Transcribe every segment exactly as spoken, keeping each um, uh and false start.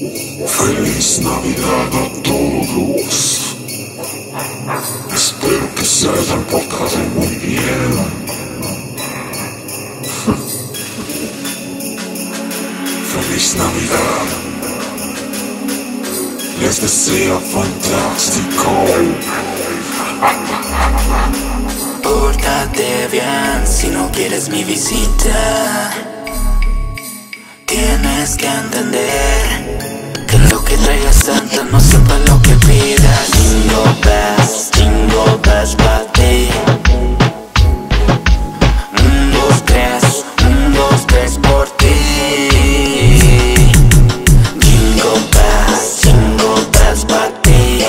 Feliz Navidad a todos. Espero que se hayan portado muy bien. Feliz Navidad. Les deseo fantástico. Pórtate bien si no quieres mi visita. Tienes que entender que lo que traiga Santa no siempre es lo que pidas. Jingle bells, jingle bells para ti. Un, dos, tres, un, dos, tres por ti. Jingle bells, jingle bells para ti.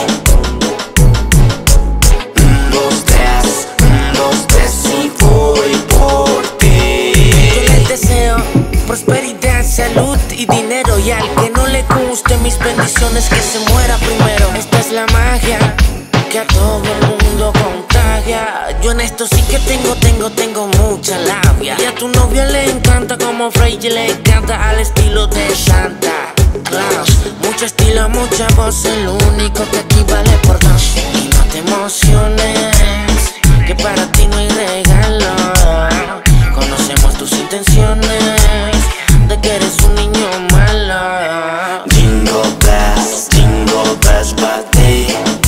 Un, dos, tres, un, dos, tres y voy por ti. Yo les deseo prosperidad, salud y dinero, y al que no le guste mis bendiciones que se muera primero. Esta es la magia que a todo el mundo contagia. Yo en esto sí que tengo, tengo, tengo mucha labia. Y a tu novio le encanta como Frey le canta al estilo de Santa Claus. Mucho estilo, mucha voz, el único que aquí vale por dos. Y no te emociones, que para ti no hay regalo. Conocemos tus intenciones, de que eres un niño malo. Jingle bells, jingle bells para ti.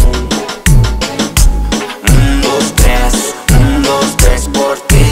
Un, dos, tres, un, dos, tres por ti.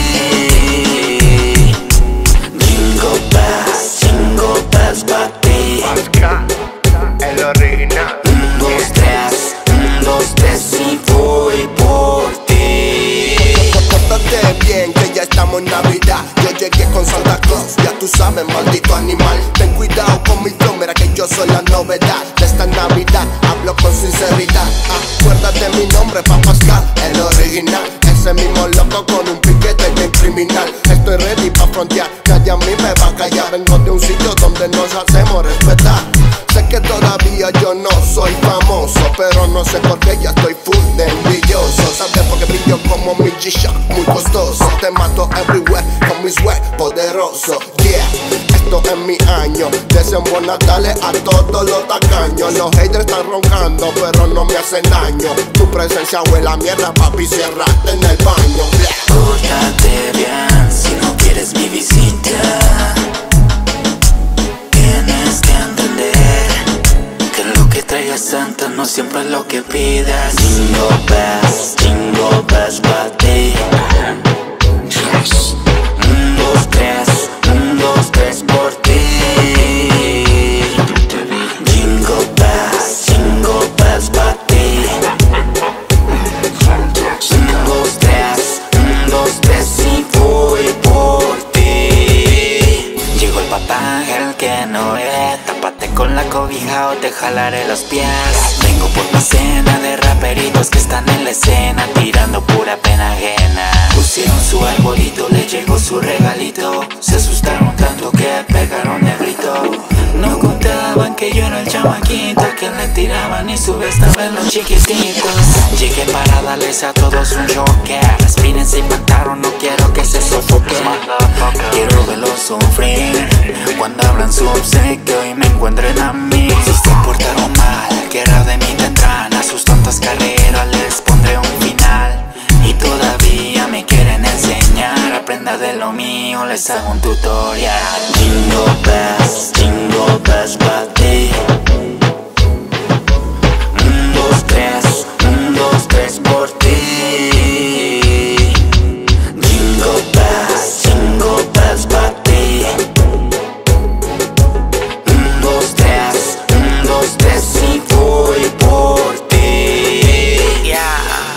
Jingle bells, jingle bells para ti. El original. Un, dos, tres, un, dos, tres y voy por ti. Pórtate bien que ya estamos en Navidad. Yo llegué con Santa Claus, ya tú sabes, maldito animal. Ten cuidado con mi flow, mira que yo soy la novedad de esta Navidad. Hablo con sinceridad. Acuérdate mi nombre, pa' Pascal, el original. Ese mismo loco con un piquete bien criminal. Estoy ready pa' frontear, nadie a mí me va a callar. Vengo de un sitio donde nos hacemos respetar. Sé que todavía yo no soy famoso, pero no sé por qué ya estoy full de envidioso. ¿Sabes por qué brillo como mi G-Shock? Muy costoso, te mato everywhere con mi swag poderoso. Yeah, esto es mi año. Deseen buen Natales a todos los tacaños. Los haters están roncando, pero no me hacen daño. Tu presencia huele a mierda, papi, ciérrate en el baño. Yeah. Pórtate bien si no quieres mi visita. Tienes que entender que lo que traiga Santa no siempre es lo que pidas. Jingle bells, jingle bells para ti. Un, dos, tres, un, dos, tres por ti. Jingle bells, jingle bells para ti. Un, dos, tres, un, dos, tres y voy por ti. Llegó el papá, el que no es. Tápate con la cobija o te jalaré los pies. Vengo por mi cena de raperitos que están en la escena tirando pura pena ajena. Pusieron su arbolito, le llegó su regalito. Se asustaron tanto que pegaron el grito. No contaban que yo era el chamaquito que le tiraban y su vez estaba en los chiquititos. Llegué para darles a todos un choque. Respiren, se impactaron, no quiero que se sofoquen. Quiero verlos sufrir cuando abran su obsequio y me encuentren a mí. Si se portaron mal, guerra de mí tendrán. A sus tontas carreras les pondré un final. Y todavía me quieren enseñar. Aprenda de lo mío, les hago un tutorial. Jingle bells, jingle bells para ti. Un, dos, tres, un, dos, tres por ti. Jingle bells, jingle bells para ti. Un, dos, tres, un, dos, tres y voy por ti. Yeah.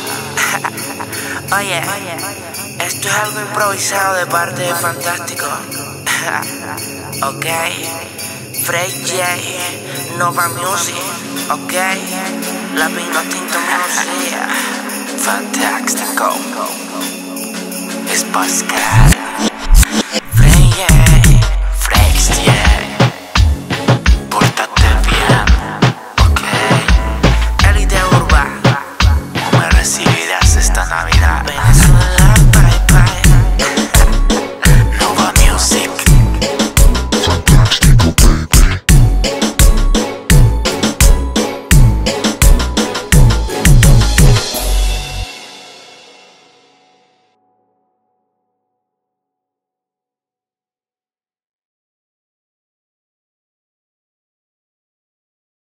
Oye, esto es algo improvisado de parte de Fantástico. Ok, Frey J, Nova Music. Ok, la Pino Tinto Music. Fantástico. Es Pascal. Frey J.